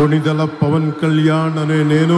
కొణిదెల పవన్ కళ్యాణ్ అనే నేను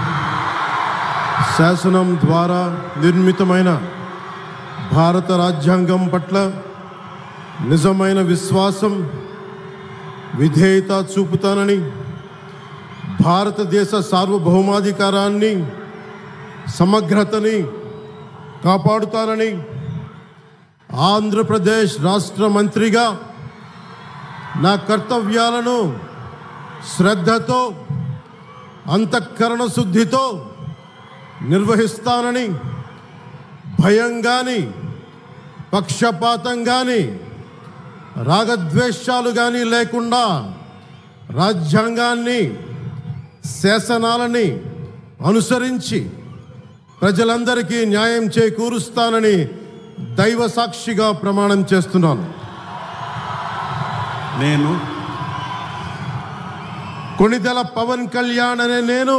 శాసనం ద్వారా నిర్మితమైన భారత రాజ్యాంగం పట్ల నిజమైన విశ్వాసం విధేయత చూపుతానని, భారతదేశ సార్వభౌమాధికారాన్ని సమగ్రతని కాపాడుతానని, ఆంధ్రప్రదేశ్ రాష్ట్ర మంత్రిగా నా కర్తవ్యాలను శ్రద్ధతో అంతఃకరణ శుద్ధితో నిర్వహిస్తానని, భయం కానీ పక్షపాతం కానీ రాగద్వేషాలు కానీ లేకుండా రాజ్యాంగాన్ని శాసనాలని అనుసరించి ప్రజలందరికీ న్యాయం చేకూరుస్తానని దైవ సాక్షిగా ప్రమాణం చేస్తున్నాను. నేను కొణిదెల పవన్ కళ్యాణ్ అనే నేను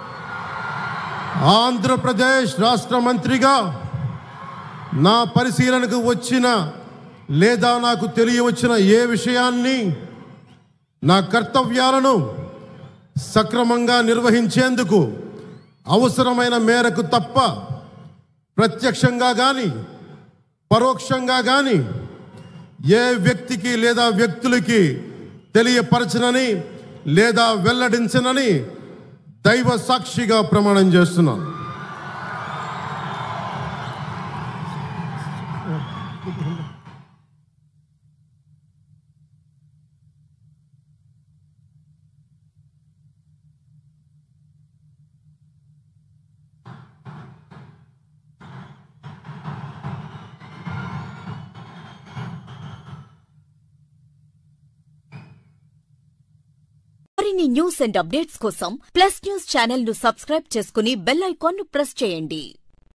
ఆంధ్రప్రదేశ్ రాష్ట్ర మంత్రిగా నా పరిశీలనకు వచ్చిన లేదా నాకు తెలియవచ్చిన ఏ విషయాన్ని నా కర్తవ్యాలను సక్రమంగా నిర్వహించేందుకు అవసరమైన మేరకు తప్ప ప్రత్యక్షంగా కానీ పరోక్షంగా కానీ ఏ వ్యక్తికి లేదా వ్యక్తులకి తెలియపరచనని లేదా వెల్లడించనని దైవ సాక్షిగా ప్రమాణం చేస్తున్నాను. మరిన్ని న్యూస్ అండ్ అప్డేట్స్ కోసం ప్లస్ న్యూస్ ఛానల్ ను సబ్స్క్రైబ్ చేసుకుని బెల్ ఐకాన్ ను ప్రెస్ చేయండి.